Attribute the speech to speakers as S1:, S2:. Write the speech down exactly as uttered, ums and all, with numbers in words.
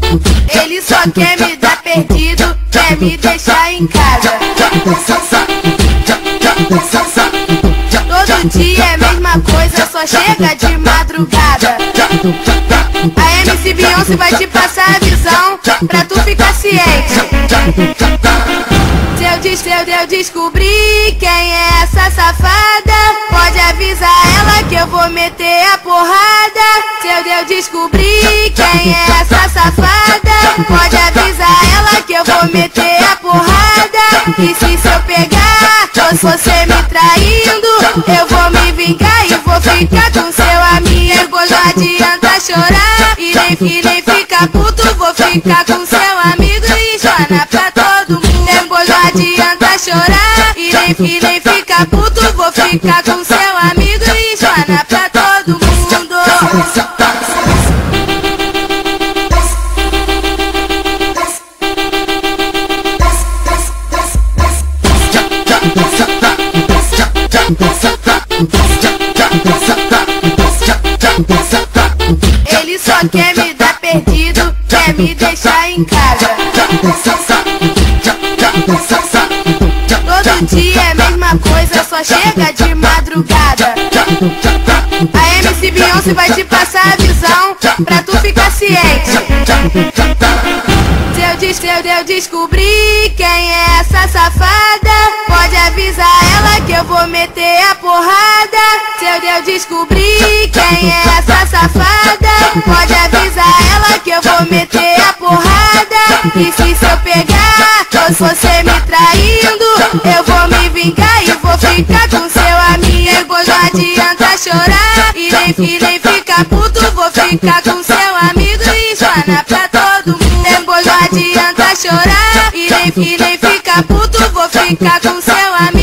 S1: Ele só quer me dar perdido, quer me deixar em casa. Todo dia é a mesma coisa, só chega de madrugada. A M C Beyoncé vai te passar a visão, pra tu ficar ciente. Se eu, des se eu descobrir quem é essa safada, pode avisar ela que eu vou meter a porrada. Se eu, eu descobrir quem é essa safada, pode avisar ela que eu vou meter a porrada. E se, se eu pegar, ou se você me traindo, eu vou me vingar e vou ficar com seu amigo. Não adianta chorar e nem, e nem ficar puto, vou ficar com seu amigo e explanar pra todo mundo. Depois não adianta chorar e nem, e nem ficar puto, vou ficar com seu amigo e explanar pra todo mundo. Ele só quer me dar perdido, quer me deixar em casa. Todo dia é a mesma coisa, só chega de madrugada. A M C Beyoncé vai te passar a visão, pra tu ficar ciente. Se eu, des se eu, eu descobrir quem é essa safada, pode avisar ela que eu vou meter a porrada. Se eu, eu descobrir quem é essa safada, pode avisar ela que eu vou meter a porrada. E se, se eu pegar, ou se você me traindo, eu vou me vingar e vou ficar com seu amigo. Depois não adianta chorar e nem, e nem ficar puto, vou ficar com seu amigo e explanar pra todo mundo. Depois não adianta chorar e nem, e nem ficar puto, vou ficar com seu amigo.